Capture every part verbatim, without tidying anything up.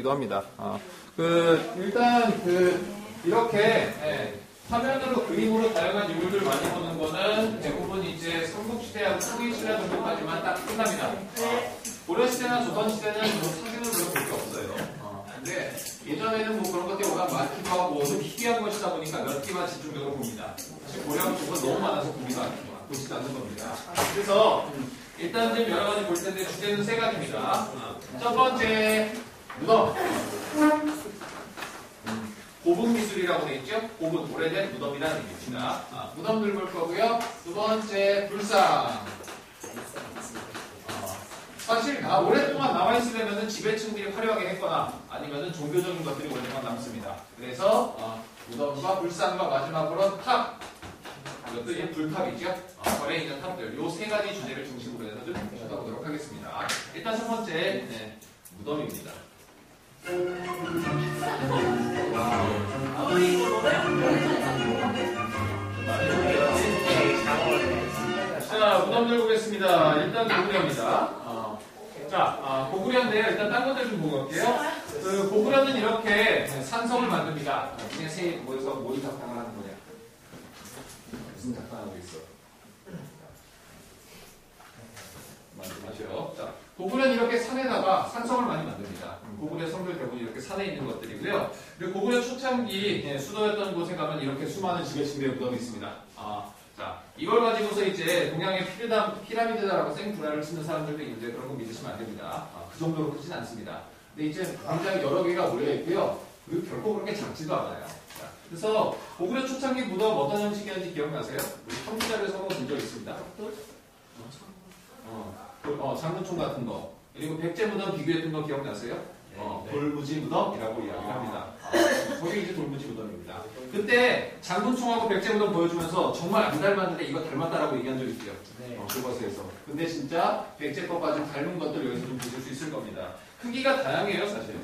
되기도 합니다. 어, 그 일단 그 이렇게 예, 화면으로 그림으로 다양한 인물들 많이 보는 거는 대부분 이제 삼국시대하고 통일시대 정도까지만 딱 끝납니다. 어, 고려시대나 조선시대는 뭐 사진을 별로 볼 게 없어요. 어, 근데 예전에는 뭐 그런 것들이 워낙 많기도 하고 좀 희귀한 것이다 보니까 몇 개만 집중적으로 봅니다. 사실 고려하고 조선 너무 많아서 보기가 보지도 않는 겁니다. 그래서 일단 좀 여러 가지 볼 텐데 주제는 세 가지입니다. 첫 번째 무덤. 고분 미술이라고 되어 있죠? 고분, 오래된 무덤이라는 얘기입니다. 아, 무덤들 볼 거고요. 두 번째 불상. 어, 사실 아, 오랫동안 남아있으려면 지배층들이 화려하게 했거나 아니면 종교적인 것들이 오랫동안 남습니다. 그래서 어, 무덤과 불상과 마지막으로 탑. 이것들이 불탑이죠. 어, 절에 있는 탑들. 요 세 가지 주제를 중심으로 해서 좀 쳐다보도록 하겠습니다. 일단 첫 번째 네, 무덤입니다. 자, 무덤들 보겠습니다. 일단 고구려입니다. 어, 자, 어, 고구려인데요. 일단 딴 것들 좀 보고 갈게요. 그 고구려는 이렇게 산성을 만듭니다. 그냥 세 모여서 모의 작당을 하는 거냐? 무슨 작당하고 있어? 말씀하셔요. 자, 고구려는 이렇게 산에다가 산성을 많이 만듭니다. 고구려 성들 대부분 이렇게 산에 있는 것들이고요. 그리고 고구려 초창기 예, 수도였던 곳에 가면 이렇게 수많은 지배층들의 무덤이 있습니다. 아, 자, 이걸 가지고서 이제 동양의 피라미드, 피라미드다라고 생구라를 쓰는 사람들도 있는데 그런 거 믿으시면 안 됩니다. 아, 그 정도로 크진 않습니다. 근데 이제 굉장히 여러 개가 몰려 있고요. 그리고 결코 그렇게 작지도 않아요. 자, 그래서 고구려 초창기 무덤 어떤 형식이었는지 기억나세요? 우리 컴퓨터에서 한번 본 적 있습니다. 어, 어, 장문총 같은 거. 그리고 백제 무덤 비교했던 거 기억나세요? 어, 돌무지 무덤이라고 이야기를 합니다. 아, 거기 이제 돌무지 무덤입니다. 그때 장군총하고 백제 무덤 보여주면서 정말 안 닮았는데 이거 닮았다라고 얘기한 적 있어요. 어, 교과서에서. 근데 진짜 백제 것과 좀 닮은 것들 여기서 좀 보실 수 있을 겁니다. 크기가 다양해요, 사실.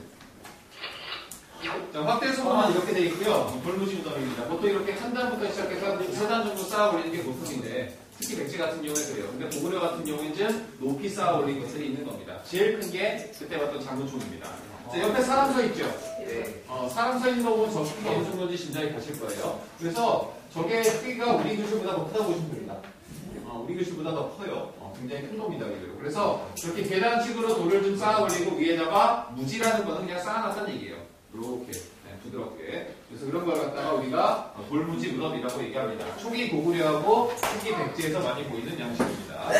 자, 확대해서 보면 이렇게 되어 있고요. 돌무지 무덤입니다. 보통 이렇게 한 단부터 시작해서 세 단 정도 쌓아 올리는 게 보통인데 특히 백제 같은 경우에 그래요. 근데 고구려 같은 경우에는 높이 쌓아 올린 것들이 있는 겁니다. 제일 큰 게 그때 봤던 장군총입니다. 자, 옆에 사람 서 있죠? 네. 어, 사람 서 있는 거 보면 저 크기가 어느 정도인지 짐작이 가실 거예요. 그래서 저게 크기가 우리 글씨보다 더 크다고 보시면 됩니다. 어, 우리 글씨보다 더 커요. 어, 굉장히 큰 겁니다. 이거. 그래서 이렇게 계단식으로 돌을 좀 쌓아 올리고 위에다가 무지라는 거는 그냥 쌓아놨다는 얘기예요. 이렇게. 부드럽게. 그래서 그런 걸 갖다가 우리가 돌무지 무덤이라고 얘기합니다. 초기 고구려하고 초기 백제에서 많이 보이는 양식입니다.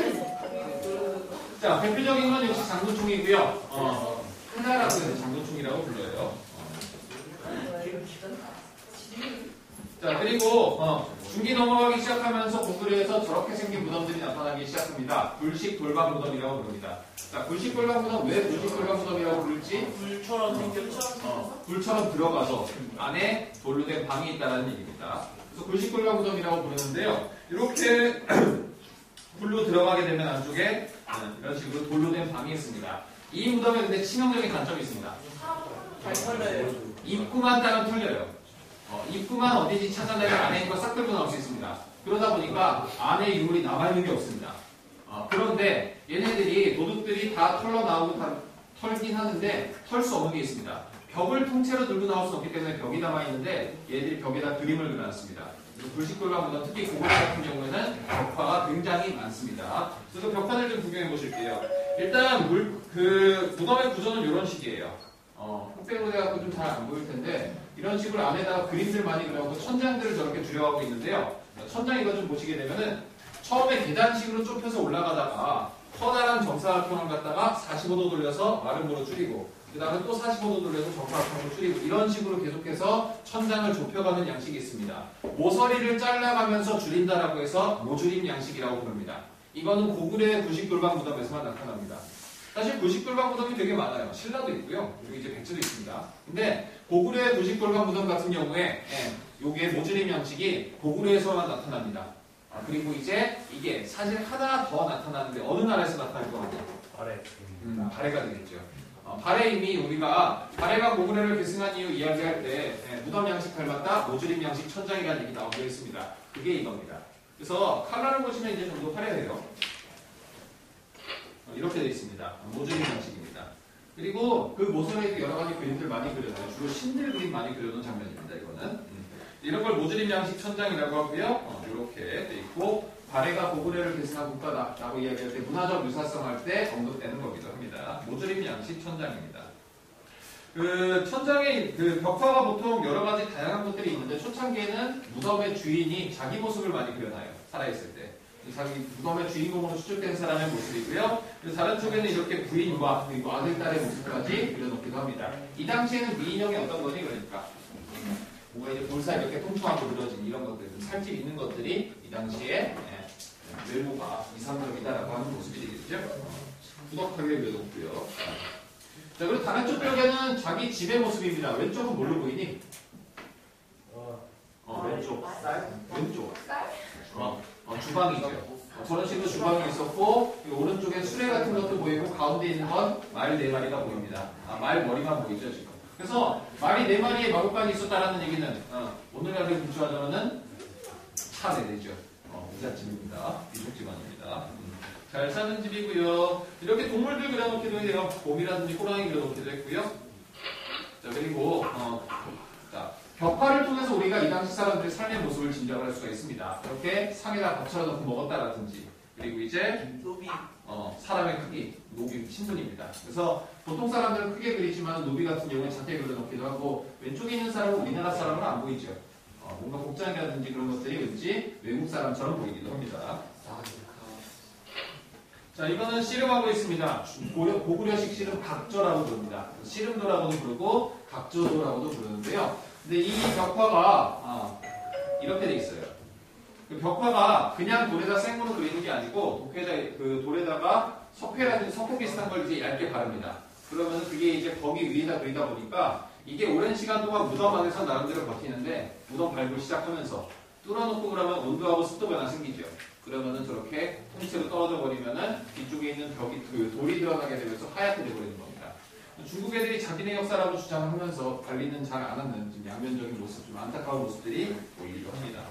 자, 대표적인 건 역시 장군총이고요. 어, 하나라고 해서 장군총이라고 불러요. 어. 자, 그리고 어, 중기 넘어가기 시작하면서 고구려에서 저렇게 생긴 무덤들이 나타나기 시작합니다. 불식 돌방 무덤이라고 부릅니다. 자, 불식 돌방 무덤, 왜 불식 돌방 무덤이라고 부를지? 불처럼 생겼죠. 어, 불처럼 들어가서 안에 돌로 된 방이 있다는 얘기입니다. 그래서 불식 돌방 무덤이라고 부르는데요. 이렇게 불로 들어가게 되면 안쪽에 이런 식으로 돌로 된 방이 있습니다. 이 무덤에 근데 치명적인 단점이 있습니다. 잘 털려요. 입구만 따면 털려요. 어, 입구만 어디지 찾아내면 안에 있는 거 싹 들고 나올 수 있습니다. 그러다 보니까 안에 유물이 남아있는 게 없습니다. 어, 그런데 얘네들이 도둑들이 다 털러 나오고 다 털긴 하는데 털 수 없는 게 있습니다. 벽을 통째로 들고 나올 수 없기 때문에 벽이 남아있는데 얘들이 벽에다 그림을 그려놨습니다. 불식돌방 무덤, 특히 고구려 같은 경우에는 벽화가 굉장히 많습니다. 그래서 벽화를 좀 구경해 보실게요. 일단 물, 그 무덤의 구조는 이런 식이에요. 어, 흑백으로 돼갖고 좀 잘 안 보일 텐데 이런 식으로 안에다가 그림들 많이 그려갖고 천장들을 저렇게 줄여가고 있는데요. 천장 이거 좀 보시게 되면은 처음에 계단식으로 좁혀서 올라가다가 커다란 정사각형을 갖다가 사십오 도 돌려서 마름모로 줄이고 그 다음에 또 사십오 도 돌려서 정사각형으로 줄이고 이런 식으로 계속해서 천장을 좁혀가는 양식이 있습니다. 모서리를 잘라가면서 줄인다라고 해서 모줄임 양식이라고 부릅니다. 이거는 고구려의 불식돌방 무덤에서만 나타납니다. 사실 불식돌방 무덤이 되게 많아요. 신라도 있고요. 그리고 이제 백제도 있습니다. 근데 고구려의 불식돌방 무덤 같은 경우에 예, 요게 모줄임 양식이 고구려에서만 나타납니다. 아, 그리고 이제 이게 사실 하나 더 나타나는데 어느 나라에서 나타날 것 같아요? 발해. 음, 발해가 되겠죠. 어, 발해 이미 우리가 발해가 고구려를 계승한 이유 이야기할 때 예, 무덤 양식 닮았다, 모줄임 양식 천장이라는 얘기 나오고 있습니다. 그게 이겁니다. 그래서 칼라를 보시면 이제 좀 더 화려해요. 이렇게 되어 있습니다. 모줄임 양식입니다. 그리고 그 모서리에도 여러 가지 그림들 많이 그려놔요. 주로 신들 그림 많이 그려놓은 장면입니다. 이거는 음. 이런 걸 모조림 양식 천장이라고 하고요. 어, 이렇게 돼 있고 발해가 고구려를 계승한 국가다라고 이야기할 때 문화적 유사성 할 때 언급되는 거기도 합니다. 모조림 양식 천장입니다. 그 천장의 그 벽화가 보통 여러 가지 다양한 것들이 있는데 초창기에는 무덤의 주인이 자기 모습을 많이 그려놔요. 살아있을 때. 자기 무덤의 주인공으로 추측된 사람의 모습이고요. 다른 쪽에는 이렇게 부인과 그리고 아들, 딸의 모습까지 그려놓기도 합니다. 이 당시에는 미인형이 어떤 거니? 그러니까 뭔가 이제 볼살 이렇게 통통하고 늘어진 이런 것들, 살집 있는 것들이 이 당시에 예, 외모가 이상적이다라고 하는 모습이 되겠죠. 부덕하게 그려놓고요. 자, 그리고 다른 쪽 벽에는 자기 집의 모습입니다. 왼쪽은 뭘로 보이니? 어, 왼쪽. 왼쪽. 어, 어, 주방이죠. 어, 저런 식으로 주방이 있었고, 오른쪽에 수레 같은 것도 보이고, 가운데 있는 건 말 네 마리가 보입니다. 아, 말 머리만 보이죠, 지금. 그래서 말이 네 마리의 마구간이 있었다라는 얘기는, 어, 오늘날을 비추하자면은 차 네 대죠. 어, 부잣집입니다. 미국 집안입니다. 음. 잘 사는 집이고요. 이렇게 동물들 그려놓기도 해요. 곰이라든지 호랑이 그려놓기도 했고요. 자, 그리고, 어, 자. 벽화를 통해서 우리가 이 당시 사람들의 삶의 모습을 짐작을 할 수가 있습니다. 이렇게 상에다 밥 차려놓고 먹었다라든지 그리고 이제 노비 어, 사람의 크기, 노비 신분입니다. 그래서 보통 사람들은 크게 그리지만 노비 같은 경우는 작게 그려놓기도 하고 왼쪽에 있는 사람은 우리나라 사람은 안 보이죠. 어, 뭔가 복장이라든지 그런 것들이 왠지 외국 사람처럼 보이기도 합니다. 자, 이거는 씨름하고 있습니다. 고려, 고구려식 씨름 각조라고 부릅니다. 씨름도라고도 부르고 각조도라고도 부르는데요. 근데 이 벽화가 아, 이렇게 돼 있어요. 그 벽화가 그냥 돌에다 생으로 그리는 게 아니고 독회자 그 돌에다가 석회라든지 석고 비슷한 걸 이제 얇게 바릅니다. 그러면 그게 이제 거기 위에다 그리다 보니까 이게 오랜 시간 동안 무덤 안에서 나름대로 버티는데 무덤 밟고 시작하면서 뚫어놓고 그러면 온도하고 습도 변화 생기죠. 그러면은 저렇게 통째로 떨어져 버리면은 뒤쪽에 있는 벽이 그 돌이 드러나게 되면서 하얗게 돼버리는 겁니다. 중국 애들이 자기네 역사라고 주장을 하면서 관리는 잘 안 하는 좀 양면적인 모습, 좀 안타까운 모습들이 보이기도 합니다.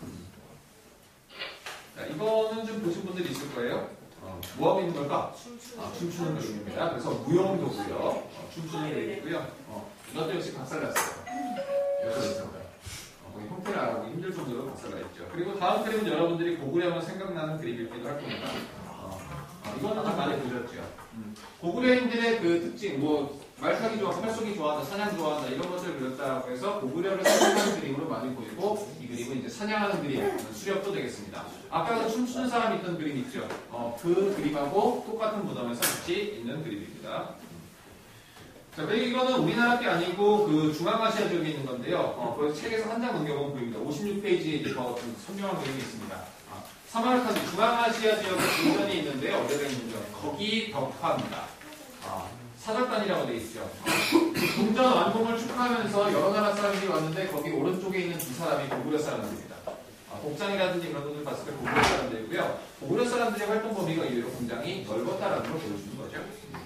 자, 이거는 좀 보신 분들이 있을 거예요. 어, 뭐 하고 있는 걸까? 아, 춤추는 그림입니다. 그래서 무용도고요. 어, 춤추는 그림이고요. 어, 이것도 역시 박살났어요. 여기서 어, 거의 형태를 알아보기 힘들 정도로 박살나 있죠. 그리고 다음 그림은 여러분들이 고구려하면 생각나는 그림이기도 할 겁니다. 어, 어, 이거는 좀 많이 보셨죠. 음. 고구려인들의 그 특징, 뭐 말타기 좋아한다, 활쏘기 좋아한다, 사냥 좋아한다 이런 것들을 그렸다고 해서 고구려를 생각하는 그림으로 많이 보이고 이 그림은 이제 사냥하는 그림, 수렵도 되겠습니다. 아까 그 춤추는 사람이 있던 그림 있죠? 어, 그 그림하고 똑같은 무덤에서 같이 있는 그림입니다. 자, 그리고 이거는 우리나라 게 아니고 그 중앙아시아 지역에 있는 건데요. 어, 그래서 책에서 한 장 넘겨보면 보입니다. 오십육 페이지에 이제 더 선명한 그림이 있습니다. 아, 사마르칸드 중앙아시아 지역에 궁전이 있는데요. 어디가 있는죠? 거기 벽화입니다. 아, 사절단이라고 되어 있죠. 궁전 완공을 축하하면서 여러 나라 사람들이 왔는데 거기 오른쪽에 있는 두 사람이 고구려 사람들입니다. 아, 복장이라든지 그런 것들 봤을 때 고구려 사람들이고요. 고구려 사람들의 활동 범위가 의외로 굉장히 넓었다라는 걸 보여주는 거죠.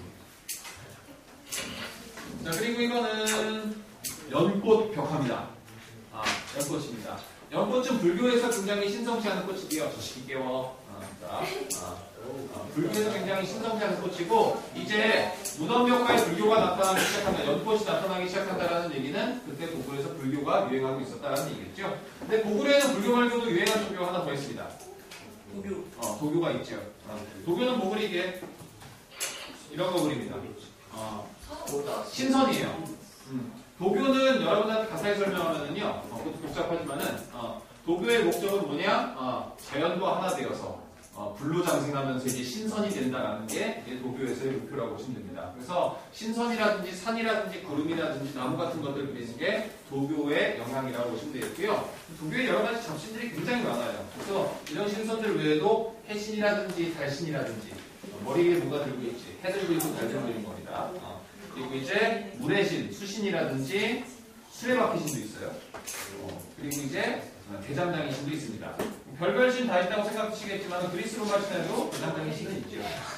자, 그리고 이거는 연꽃 벽화입니다. 아, 연꽃입니다. 연꽃은 불교에서 굉장히 신성치 않은 꽃이고요. 저 시기 깨워. 아, 자, 아, 어, 불교에서 굉장히 신성치 않은 꽃이고 이제 무덤벽화에 불교가 나타나기 시작한다. 연꽃이 나타나기 시작한다라는 얘기는 그때 고구려에서 불교가 유행하고 있었다라는 얘기겠죠. 근데 고구려에는 불교 말고도 유행한 종교가 하나 더 있습니다. 도교. 어, 도교가 있죠. 어, 도교는 뭐 그리게? 이런 거 그립니다. 어, 신선이에요. 음. 도교는 여러분한테 가사에 설명하면은요, 어, 그것도 복잡하지만은, 어, 도교의 목적은 뭐냐? 어, 자연과 하나 되어서, 어, 불로장생하면서 이제 신선이 된다라는 게 이제 도교에서의 목표라고 보시면 됩니다. 그래서 신선이라든지 산이라든지 구름이라든지 나무 같은 것들을 그리는 게 도교의 영향이라고 보시면 되겠고요. 도교에 여러 가지 잡신들이 굉장히 많아요. 그래서 이런 신선들 외에도 해신이라든지 달신이라든지, 어, 머리 위에 뭐가 들고 있지? 해 들고 있고 달 들고 있는 겁니다. 어. 그리고 이제 물의 신, 수신이라든지 수레바퀴 신도 있어요. 어, 그리고 이제 대장장이 신도 있습니다. 별별 신 다 있다고 생각하시겠지만 그리스 로마 신에도 대장장이 신은 있죠.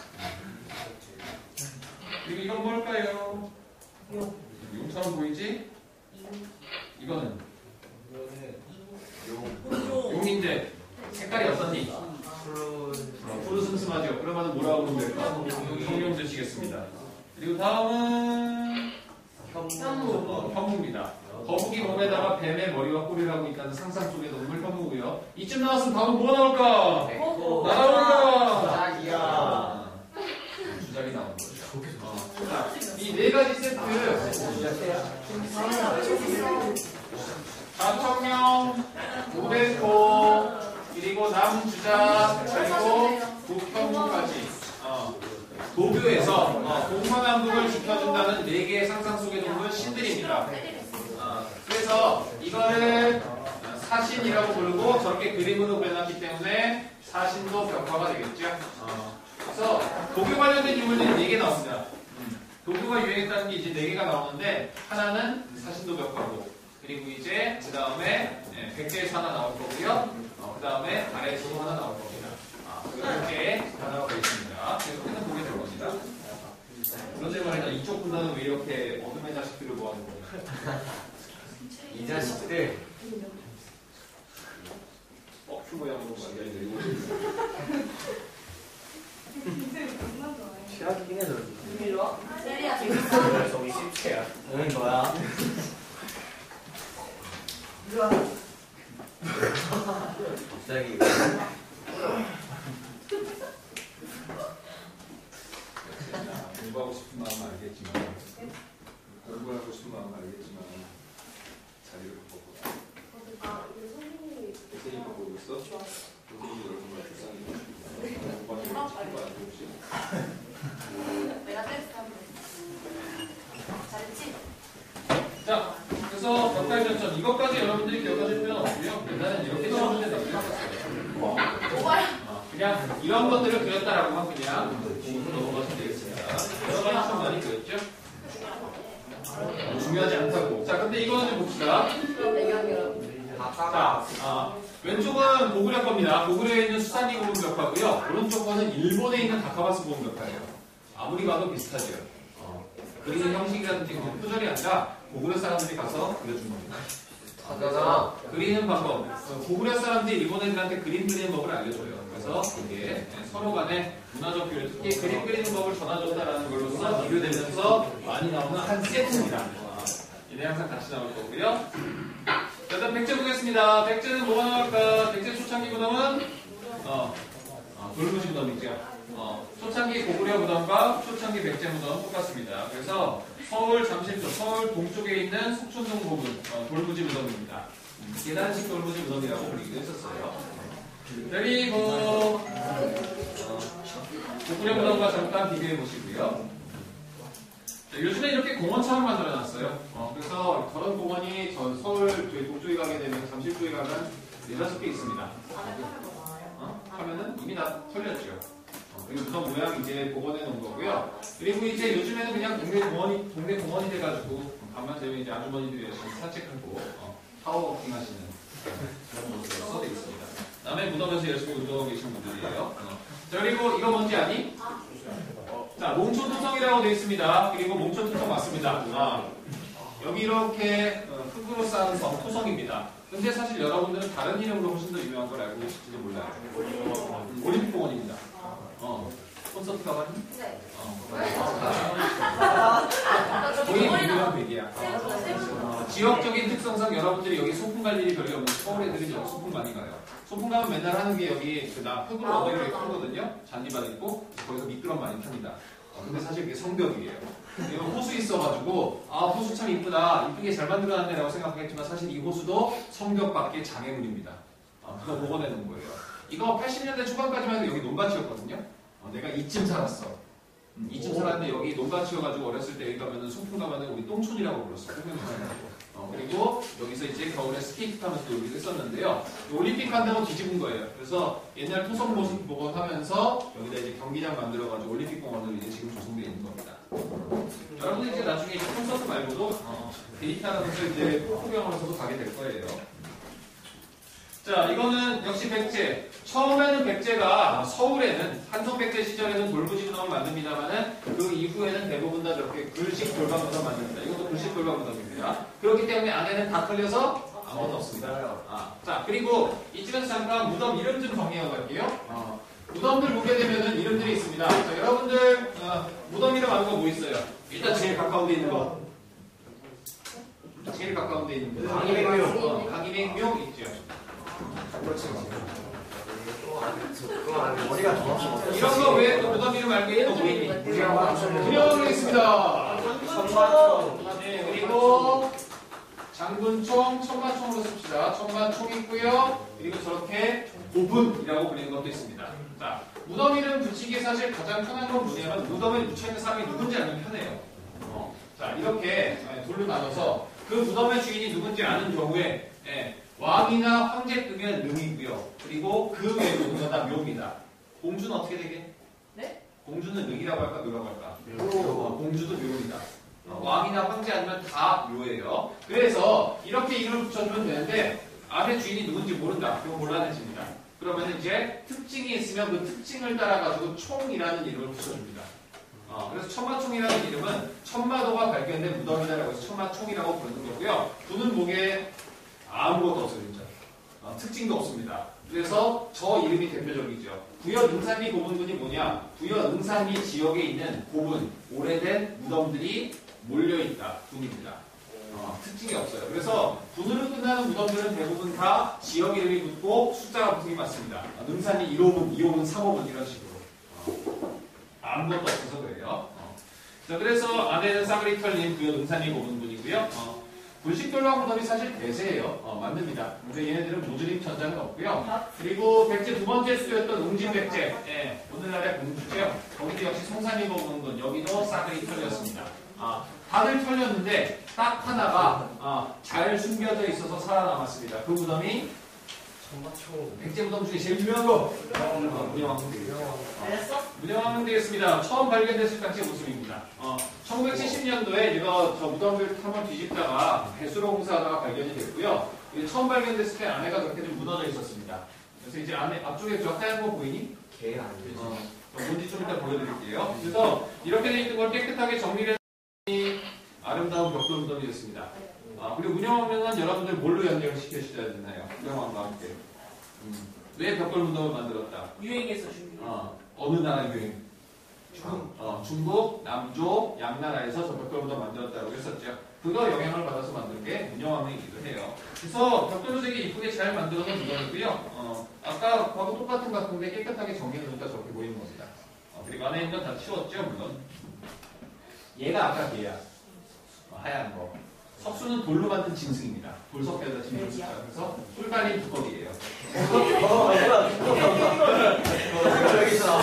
그리고 이건 뭘까요? 용처럼 보이지? 이거는 용. 용인데 색깔이 어떻니? 푸르 슴슴하죠. 그러면 뭐라고 부르면 될까? 성룡 되시겠습니다. 그리고 다음은 현무, 어, 현무입니다. 거북이 몸에다가 뱀의 머리와 꼬리를 하고 있다는 상상 속의 동물 현무고요. 이쯤 나왔으면 다음은 뭐가 나올까? 나올까? 주작이야. 주작이 나오는 거죠. 이 네 가지 세트. 자청령, 오백호, 그리고 남주작, 그리고 북현무까지. 어, 도교에서 어, 동서남북을 지켜준다는 네 개의 상상 속의 동물 신들입니다. 어, 그래서 이거를 사신이라고 부르고 저렇게 그림으로 그려놨기 때문에 사신도 벽화가 되겠죠. 어, 그래서 도교 관련된 유물들이 네 개 나옵니다. 음, 도교가 유행했다는 게 이제 네 개가 나오는데 하나는 사신도 벽화고 그리고 이제 그 다음에 네, 백제에서 하나 나올 거고요. 어, 그 다음에 아래에서도 하나 나올 겁니다. 아, 이렇게 단어가 있습니다. 계속해서 보게 될 겁니다. 그런데 말이야 이쪽 분단은 왜 이렇게 어둠의 자식들을 모아놓은 거예요? 이 자식들. 어, 큐 모양으로 말이야 이거. 최악이긴 해서 일로 와. 세리야 그래서 우리 십체야. 응, 뭐야? 갑자기. 공부하고 싶은 마음은 알겠지만 공부하고 싶은 마음은 알겠지만 자리를 바꿔보자. 아, 우리 선생님이 선생님 바꾸고 있어? 선생님이 얼마나 불쌍해. 공부하는 아, 거 친구 아니고 혹시? 내가 텍스트 하면 잘했지? 자, 그래서 벽달 전점 이것까지 여러분들이 기억하실 필요는 없고요. 일단은 이렇게 시험 문제 내기를 했었어요. 오바야. 어, 그냥 이런 것들을 그렸다라고만 그냥 공부 넘어가시면 되겠습니다. 여러 가지 좀 많이 그렸죠? 어, 중요하지 않다고. 자, 근데 이거는 좀 봅시다. 배경이라고. 자, 아, 왼쪽은 고구려 겁니다. 고구려에 있는 수산이 고문 벽화고요. 오른쪽 거는 일본에 있는 다카바스 고문 벽화예요. 아무리 봐도 비슷하죠. 어, 그리는 형식이라든지 그냥 표절이 아니라 고구려 사람들이 가서 그려준 겁니다. 하잖아. 그리는 방법. 고구려 사람들이 일본 애들한테 그림 그리는 법을 알려줘요. 그래서 이게 서로 간에 문화적 교류, 특히 그림 그리는 법을 전해줬다라는 걸로서 비교되면서 많이 나오는 한 세트입니다. 이게 항상 같이 나올 거고요. 자, 일단 백제 보겠습니다. 백제는 뭐가 나올까? 백제 초창기 무덤은 어, 어 돌무지 무덤이죠. 어, 초창기 고구려 무덤과 초창기 백제 무덤 똑같습니다. 그래서 서울 잠실도 서울 동쪽에 있는 속촌동 부분 어, 돌무지 무덤입니다. 계단식 돌무지 무덤이라고 불리기도 했었어요. 그리고 어, 고구려 무덤과 잠깐 비교해 보시고요. 자, 요즘에 이렇게 공원처럼 만들어놨어요. 어, 그래서 저런 공원이 저 서울 저희 동쪽에 가게 되면 잠실 쪽에 가면 네다섯 개 있습니다. 어? 하면은 이미 다 털렸죠. 어, 그리고 무덤 모양 이제 복원해 놓은 거고요. 그리고 이제 요즘에는 그냥 동네 공원이 동네 공원이 돼가지고 밤만 되면 이제 아주머니들이 열심히 산책하고 어, 파워워킹 하시는 그런 모습으로 써져 있습니다. 남의 무덤에서 열심히 운동하고 계신 분들이에요. 어. 자, 그리고 이거 뭔지 아니? 자, 몽촌토성이라고 되어 있습니다. 그리고 몽촌토성 맞습니다. 아, 여기 이렇게 어, 흙으로 쌓은 성, 토성입니다. 근데 사실 여러분들은 다른 이름으로 훨씬 더 유명한 걸 알고 계실지도 몰라요. 음, 올림픽공원입니다. 어, 콘서트 가봤니? 네. 어, 거의 유명한 백이야. 어, 지역적인 특성상 여러분들이 여기 소풍 갈 일이 별로 없는 서울 애들이 여기 소풍 많이 가요. 소풍 가면 맨날 하는 게 여기 그 나 흙으로 어디를 이렇게 풀거든요. 잔디밭 있고 거기서 미끄럼 많이 탑니다. 어, 근데 사실 이게 성벽이에요. 이거 호수 있어가지고 아 호수 참 이쁘다 이쁘게 잘 만들어놨네라고 생각하겠지만 사실 이 호수도 성벽밖에 장애물입니다. 어, 그거 복원해 놓은 거예요. 이거 팔십 년대 초반까지만 해도 여기 논밭이었거든요. 어, 내가 이쯤 살았어. 음, 이쯤 살았는데 여기 논밭이어가지고 어렸을 때 여기 가면은 소풍 가면은 우리 똥촌이라고 불렀어. 어, 그리고 여기서 이제 겨울에 스케이트 타면서 놀기도 했었는데요. 올림픽 한다고 뒤집은 거예요. 그래서 옛날 토성 모습 복원하면서 여기다 이제 경기장 만들어가지고 올림픽 공원으로 이제 지금 조성되어 있는 겁니다. 여러분들 이제 나중에 콘서트 말고도 어, 데이트하면서 이제 포구경하면서도 가게 될 거예요. 자, 이거는 역시 백제. 처음에는 백제가 서울에는 한성백제 시절에는 돌무지 무덤을 만듭니다만은 그 이후에는 대부분 다 저렇게 글식 돌방 무덤 만듭니다. 이것도 글식 돌방 무덤입니다. 그렇기 때문에 안에는 다 털려서 아무것도 없습니다. 아, 자, 그리고 이쯤에서 잠깐 무덤 이름 좀 정리하고 갈게요. 어, 무덤들 보게 되면은 이름들이 있습니다. 자, 여러분들 어, 무덤이라고 하는 거 뭐 있어요? 일단 제일 가까운 데 있는 거. 제일 가까운 데 있는 거. 강이백묘. 어, 강이백묘 있죠. 그렇지. 머리가 더 이런 거 외에 또 무덤 이름 알고 있는 거 보이니? 분명히 있습니다. 네, 그리고 장군총, 천마총으로 씁시다. 천마총 있고요. 그리고 저렇게 고분이라고 불리는 것도 있습니다. 자, 무덤 이름 붙이기 사실 가장 편한 건 뭐냐면 무덤에 묻혀있는 사람이 누군지 알면 편해요. 어. 자, 이렇게 둘로 나눠서 그 무덤의 주인이 누군지 아는 경우에 예, 왕이나 황제급이면 능이고요. 그리고 그 외에 모든 건 다 묘입니다. 공주는 어떻게 되게? 네? 공주는 능이라고 할까 묘라고 할까? 어, 공주도 묘입니다. 어, 왕이나 황제 아니면 다 묘예요. 그래서 이렇게 이름을 붙여주면 되는데 앞에 주인이 누군지 모른다. 그거 곤란해집니다. 그러면 이제 특징이 있으면 그 특징을 따라가지고 총이라는 이름을 붙여줍니다. 어, 그래서 천마총이라는 이름은 천마도가 발견된 무덤이다라고 해서 천마총이라고 부르는 거고요. 두는 목에 아무것도 없어요, 진짜. 어, 특징도 없습니다. 그래서 저 이름이 대표적이죠. 부여 능산리 고분군이 뭐냐? 부여 능산리 지역에 있는 고분, 오래된 무덤들이 몰려있다. 분입니다. 어, 특징이 없어요. 그래서 분으로 끝나는 무덤들은 대부분 다 지역 이름이 붙고 숫자가 붙은 게 맞습니다. 어, 능산리 일 호분, 이 호분, 삼 호분 이런 식으로. 어, 아무것도 없어서 그래요. 어. 자, 그래서 안에는 싸그리 털린 부여 능산리 고분군이고요. 어, 불식돌방 무덤이 사실 대세예요. 어, 만듭니다. 근데 얘네들은 무드림 천장은 없고요. 그리고 백제 두 번째 수도였던 웅진백제, 예, 오늘날의 공주죠. 거기도 역시 송산리 고분군, 여기도 싸그리 털렸습니다. 아, 다들 털렸는데 딱 하나가 아, 잘 숨겨져 있어서 살아남았습니다. 그 무덤이 천마총. 백제 무덤 중에 제일 유명한 거 어, 문영왕릉. 알았어? 문영왕릉 되겠습니다. 처음 발견됐을 당시의 모습입니다. 어, 천구백칠십 년도에 이거 저 무덤을 한번 뒤집다가 배수로 공사하다가 발견이 됐고요. 이게 처음 발견됐을 때 안에가 그렇게 좀 무너져 있었습니다. 그래서 이제 안에 앞쪽에 저 하얀 거 보이니? 개 아니지. 어, 뭔지 좀 이따 보여드릴게요. 그래서 이렇게 돼 있는 걸 깨끗하게 정리를 아름다운 벽돌 무덤이 됐습니다. 아, 그리고 문영왕릉은 여러분들 뭘로 연결을 시켜주셔야 되나요? 문영왕과 함께. 음. 왜 벽돌 무덤을 만들었다? 유행에서 준비. 어, 어느 나라 유행? 중국. 어, 중국, 남조, 양나라에서 저 벽돌 무덤 만들었다고 했었죠. 그거 영향을 받아서 만든 게 문영왕릉이기도 해요. 그래서 벽돌도 되게 이쁘게 잘 만들어놓은 무덤이고요. 어, 아까 하고 똑같은 것 같은데 깨끗하게 정리해놓으니까 저렇게 보이는 겁니다. 어, 그리고 안에 있는 건 다 치웠죠, 물론. 얘가 아까 걔야. 어, 하얀 거. 석수는 돌로 만든 짐승입니다. 돌석에다 짐승 숫자. 그래서 뿔 달린 두꺼비예요. 어, 여기 있어.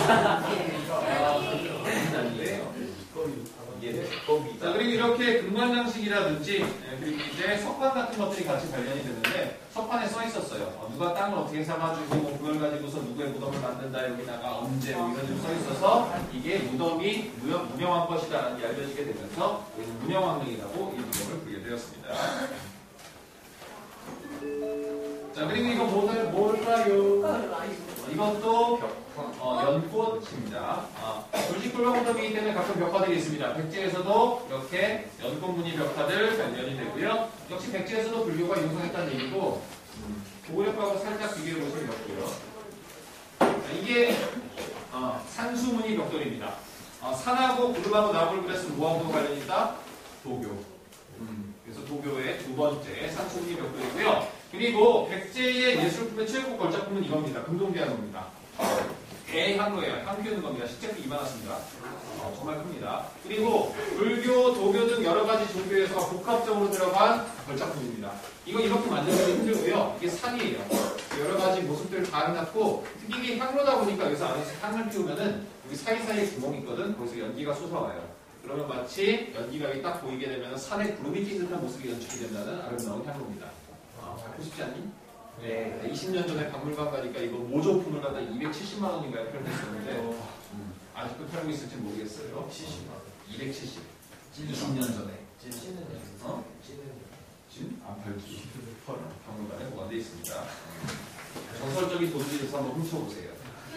이게 두꺼비. 자, 그리고 이렇게 금관장식이라든지 그리고 이제 석판 같은 것들이 같이 발견이 되는데 석판에 써 있었어요. 어, 누가 땅을 어떻게 삼아주고 뭐 그걸 가지고서 누구의 무덤을 만든다 여기다가 언제 뭐 이런 식으로 써 있어서 이게 무덤이 무명, 무명한 것이다라는 게 알려지게 되면서 여기는 문영왕릉이라고 이 무덤을 부르게 되었습니다. 자, 그리고 이거 뭐를, 뭘까요? 이것도 벽, 어, 연꽃입니다. 어, 불식불방 무덤이기 때문에 가끔 벽화들이 있습니다. 백제에서도 이렇게 연꽃무늬 벽화들 발견이 되고요. 역시 백제에서도 불교가 융성했다는 얘기고 음, 고구려과하고 살짝 비교해 보시면 벽고요. 자, 이게 어, 산수무늬 벽돌입니다. 어, 산하고 구름하고 나무를 그렸으면 뭐하고 관련이 있다? 도교. 음, 그래서 도교의 두 번째 산수무늬 벽돌이고요. 그리고 백제의 예술품의 최고 걸작품은 이겁니다. 금동대항로입니다. 대항로예요. 향 피우는 겁니다. 실제로 이만하십니다. 어, 정말 큽니다. 그리고 불교, 도교 등 여러 가지 종교에서 복합적으로 들어간 걸작품입니다. 이거 이렇게 만들기 힘들고요. 이게 산이에요. 여러 가지 모습들을 다 해놨고 특히 이게 향로다 보니까 여기서 안에서 향을 피우면은 여기 사이사이에 구멍이 있거든. 거기서 연기가 솟아와요. 그러면 마치 연기가 여기 딱 보이게 되면 산에 구름이 낀 듯한 모습이 연출이 된다는 아름다운 향로입니다. 갖고 싶지 않니? 네. 이십 년 전에 박물관 가니까 이거 모조품을 갖다 이백칠십만 원인가에 팔렸었는데 음, 아직도 팔고 있을지 모르겠어요. 칠십만 원. 이백칠십. 이십 년 전에. 찐은 어? 찐은 진? 안 팔지. 박물관에 보관되어 있습니다. 전설적인 도둑에서 한번 훔쳐보세요.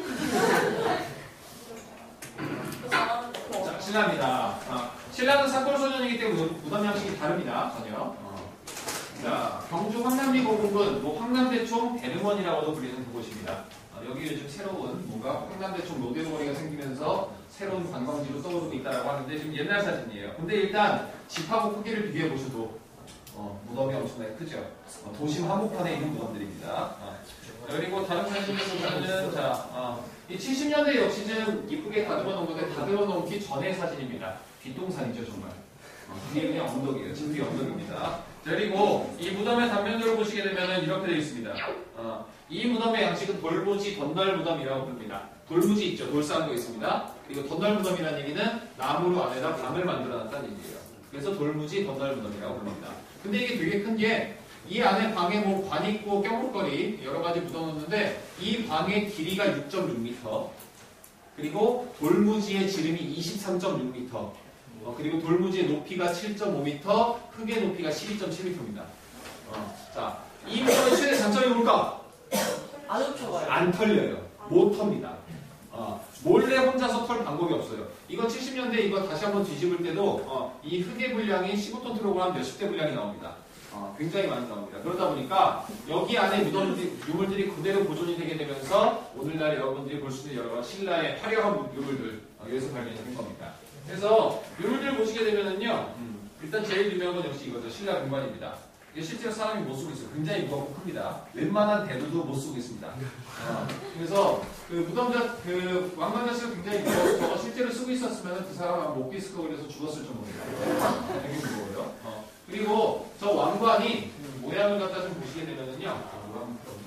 자, 신라입니다. 아, 신라는 산골소년이기 때문에 무덤 양식이 다릅니다. 전혀. 어. 자. 경주 황남리 고궁은 뭐 황남대총 대릉원이라고도 불리는 그곳입니다. 어, 여기 요즘 새로운 뭔가 황남대총 로데오거리가 생기면서 새로운 관광지로 떠오르고 있다고 하는데 지금 옛날 사진이에요. 근데 일단 집하고 크기를 비교해 보셔도 어, 무덤이 엄청나게 크죠. 어, 도심 한복판에 있는 무덤들입니다. 어. 그리고 다른 사진에서 보면은 자, 어, 이 칠십 년대 역시 좀 이쁘게 다듬어 놓은 건데 다듬어 놓기 전의 사진입니다. 뒷동산이죠 정말. 어, 뒤에 그냥 언덕이에요. 집 뒤 언덕입니다. 자, 그리고 이 무덤의 단면도를 보시게 되면은 이렇게 되어 있습니다. 어, 이 무덤의 양식은 돌무지 덧날 무덤이라고 부릅니다. 돌무지 있죠. 돌 쌓은 거 있습니다. 그리고 덧날 무덤이라는 얘기는 나무로 안에다 방을 만들어 놨다는 얘기예요. 그래서 돌무지 덧날 무덤이라고 부릅니다. 근데 이게 되게 큰 게 이 안에 방에 뭐 관 있고 껴물거리 여러 가지 묻어놓는데 이 방의 길이가 육 점 육 미터 그리고 돌무지의 지름이 이십삼 점 육 미터 어, 그리고 돌무지의 높이가 칠 점 오 미터 흙의 높이가 십이 점 칠 미터입니다. 어, 자, 이 무덤의 최대 장점이 뭘까? 안 훔쳐가요. 안 털려요. 못 텁니다. 어, 몰래 혼자서 털 방법이 없어요. 이거 칠십 년대 이거 다시 한번 뒤집을 때도 어, 이 흙의 분량이 십오 톤 킬로그램 몇십 대 분량이 나옵니다. 어, 굉장히 많이 나옵니다. 그러다 보니까 여기 안에 무덤들이, 유물들이 그대로 보존이 되게 되면서 오늘날 여러분들이 볼 수 있는 여러 가지 신라의 화려한 유물들 어, 여기서 발견이 된 겁니다. 그래서 유물들 보시게 되면은요 음, 일단 제일 유명한 건 역시 이거죠. 신라 금관입니다. 이게 실제로 사람이 못 쓰고 있어요. 굉장히 무겁고 큽니다. 웬만한 대도도 못 쓰고 있습니다. 어, 그래서 그 무덤자 그 왕관자씨가 굉장히 무거워서 저거 실제로 쓰고 있었으면 그 사람 못 비스커 그래서 죽었을 정도입니다. 되게 무거워요. 어. 그리고 저 왕관이 모양을 갖다 좀 보시게 되면은요. 아,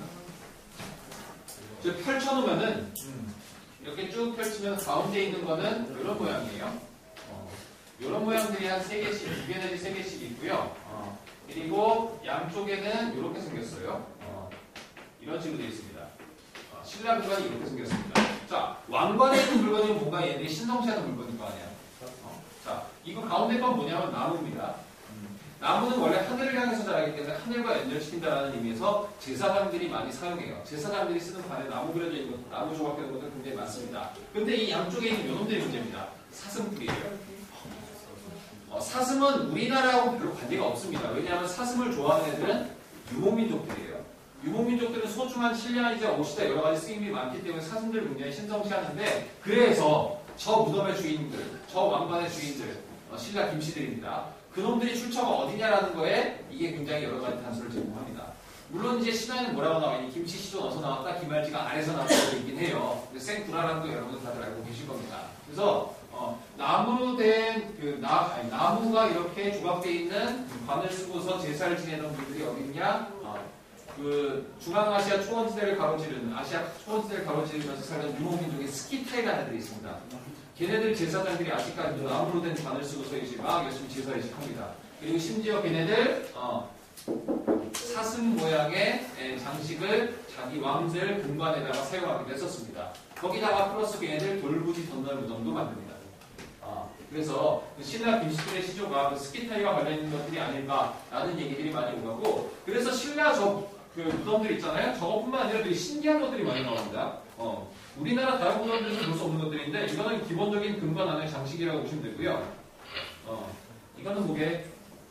저 펼쳐놓으면은 음, 이렇게 쭉 펼치면 가운데 있는 거는 이런 모양이에요. 어, 이런 모양들이 한 세 개씩, 두 개 내지 세 개씩 있고요. 어, 그리고 양쪽에는 이렇게 생겼어요. 어, 이런 식으로 되어 있습니다. 어, 신라 금관이 이렇게 생겼습니다. 자, 왕관에 있는 물건이 뭔가 얘네들이 신성시하는 물건인 거 아니야. 어, 자, 이거 가운데 건 뭐냐면 나무입니다. 음, 나무는 원래 하늘을 향해서 자라기 때문에 하늘과 연결시킨다는 의미에서 제사장들이 많이 사용해요. 제사장들이 쓰는 관에 나무 그려져 있는 것, 나무 조각되는 것들 굉장히 많습니다. 근데 이 양쪽에 있는 요놈들이 문제입니다. 사슴뿔이에요. 어, 사슴은 우리나라하고 별로 관계가 없습니다. 왜냐하면 사슴을 좋아하는 애들은 유목민족들이에요. 유목민족들은 소중한 신량이자 옷이다 여러 가지 쓰임이 많기 때문에 사슴들을 굉장히 신성시하는데 그래서 저 무덤의 주인들, 저 왕관의 주인들, 어, 신라 김씨들입니다. 그놈들이 출처가 어디냐라는 거에 이게 굉장히 여러 가지 단서를 제공합니다. 물론 이제 신화에는 뭐라고 나와 있니? 김씨 시존 어디서 나왔다? 김말지가 아래서 나왔다고 얘기긴 해요. 근데 생구라랑도 여러분들 다들 알고 계실 겁니다. 그래서 어, 나무로 된, 그, 나, 아니, 나무가 이렇게 조각되어 있는 관을 쓰고서 제사를 지내던 분들이 어딨냐? 어, 그, 중앙아시아 초원지대를 가로지르는, 아시아 초원지대를 가로지르면서 살던 유목민족의 스키타이라는 애들이 있습니다. 걔네들 제사장들이 아직까지도 나무로 된 관을 쓰고서 이제 막 열심히 제사를 합니다. 그리고 심지어 걔네들, 어, 사슴 모양의 장식을 자기 왕들 금관에다가 사용하기도 했었습니다. 거기다가 플러스 걔네들 돌부지 덧날 무덤도 만듭니다. 아, 그래서 그 신라 김씨들의 시조가 그 스키타이와 관련있는 것들이 아닐까라는 얘기들이 많이 오가고 그래서 신라 저 그 무덤들 있잖아요. 저것뿐만 아니라 되게 신기한 것들이 많이 나옵니다. 어, 우리나라 다른 무덤들에서 볼 수 없는 것들인데 이거는 기본적인 금관 안의 장식이라고 보시면 되고요. 어, 이거는 뭐게?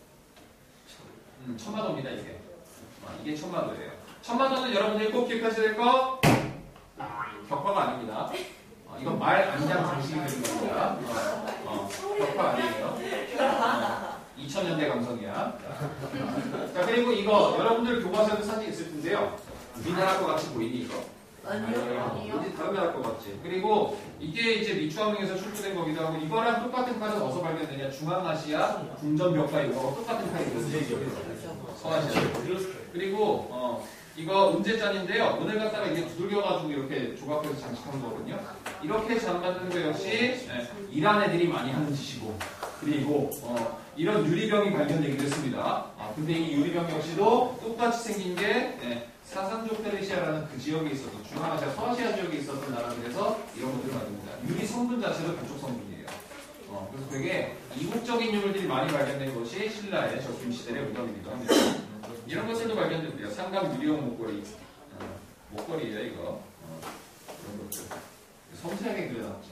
음, 천마도입니다. 이게. 아, 이게 천마도예요. 천마도는 여러분들이 꼭 기억하셔야 될 거 격파가 아닙니다. 어, 이건 말 안장 장식이 되는 겁니다. 어, 어, 격파 아니에요. 어, 이천 년대 감성이야. 자, 그리고 이거 여러분들 교과서에도 사진 있을 텐데요. 우리나라 거 같이 보이니 이거? 아니요. 왠지 다른 나라 거 같지. 그리고 이게 이제 미추함릉에서 출토된 거기도 하고 이거랑 똑같은 칼은 어디서 발견되냐? 중앙아시아 궁전벽화 이거 똑같은 칼이거든요. 서아시아. 그리고 어, 이거 은제잔인데요. 은을 갖다가 이게 두들겨가지고 이렇게 조각해서 장식한 거거든요. 이렇게 장 만드는 거 역시 예, 이란 애들이 많이 하는 짓이고 그리고 어, 이런 유리병이 발견되기도 했습니다. 아, 근데 이 유리병 역시도 똑같이 생긴 게 예, 사산족 페르시아라는 그 지역에 있었던 중앙아시아 서아시아 지역에 있었던 나라들에서 이런 것들을 만듭니다. 유리 성분 자체도 그쪽 성분이에요. 어, 그래서 되게 이국적인 유물들이 많이 발견된 것이 신라의 저 김씨들의 무덤이기도 합니다. 이런 것들도 발견됩니다. 상감 유리용 목걸이, 어, 목걸이에요 이거. 어, 이런 것들 섬세하게 그려놨지.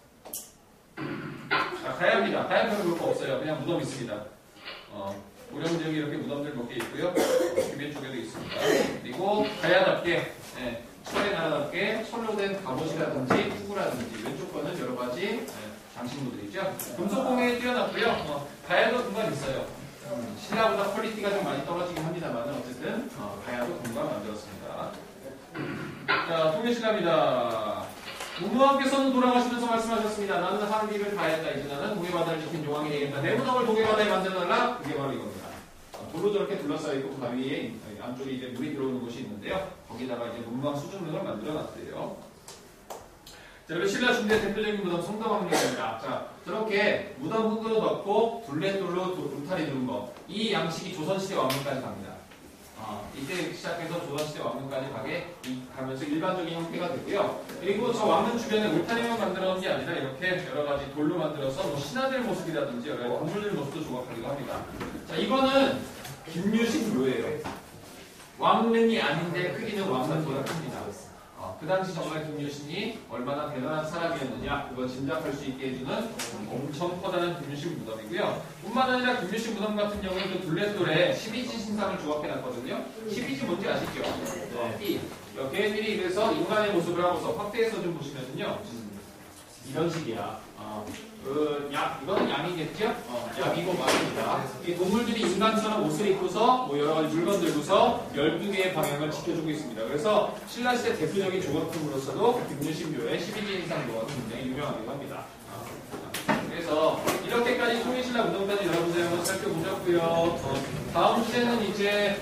자, 가야입니다. 가야는 볼 거 없어요. 그냥 무덤 있습니다. 어, 고령 대부분 지역에 이렇게 무덤들 몇 개 있고요. 주변 쪽에도 있습니다. 그리고 가야답게 예, 철의 나라답게 철로 된 갑옷이라든지 후구라든지 왼쪽 거는 여러 가지 예, 장신구들이죠. 금속공예에 뛰어났고요. 어, 가야도 금관 있어요. 음, 신라보다 퀄리티가 좀 많이 떨어지긴 합니다만 어쨌든 어, 가야도 금관 만들었습니다. 자, 통일신라입니다. 문무왕께서는 돌아가시면서 말씀하셨습니다. 나는 하늘 일을 다했다. 이제 나는 동해바다를 지킨 용왕이 되겠다. 내 무덤을 동해바다에 만들어달라. 그게 바로 이겁니다. 돌로 저렇게 둘러싸여 있고 그 바위에 안쪽에 이제 물이 들어오는 곳이 있는데요. 거기다가 이제 문무왕 수준을 만들어놨대요. 자, 그리고 신라 중대 대표적인 무덤 성덕왕릉입니다. 자, 저렇게 무덤 흙으로 덮고 둘레돌로 울타리 두른 거. 이 양식이 조선시대 왕릉까지 갑니다. 어, 이때 시작해서 조선시대 왕릉까지 가게 가면서 일반적인 형태가 되고요. 그리고 저 왕릉 주변에 울타리만 만들어 놓은 게 아니라 이렇게 여러 가지 돌로 만들어서 뭐 신하들 모습이라든지 여러 가지 건물들 모습도 조각하기도 합니다. 자, 이거는 김유식 묘예요. 왕릉이 아닌데 크기는 왕릉보다 큽니다. 어, 그 당시 정말 김유신이 얼마나 대단한 사람이었느냐 그거 짐작할 수 있게 해주는 엄청 커다란 김유신 무덤이고요. 뿐만 아니라 김유신 무덤 같은 경우는 그 둘레돌에 십이지 신상을 조각해놨거든요. 십이지 뭔지 아시죠? 네. 이 걔네들이 이래서 인간의 모습을 하고서 확대해서 좀 보시면은요 이런 식이야. 어, 그 양, 이거는 양이겠죠? 어, 양이고 말입니다. 이 동물들이 인간처럼 옷을 입고서 뭐 여러 가지 물건 들고서 열두 개의 방향을 지켜주고 있습니다. 그래서 신라시대 대표적인 조각품으로서도 김유신묘의 십이지 인상 조각은 굉장히 유명하기도 합니다. 어, 그래서 이렇게까지 통일신라 무덤까지 여러분들 한번 살펴보셨고요. 어, 다음 주제는 이제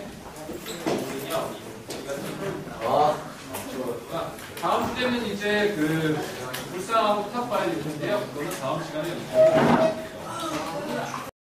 아, 다음 주제는 이제 그 불쌍하고 탑 봐야 될 텐데요. 그거는 다음 시간에 연습해보겠습니다.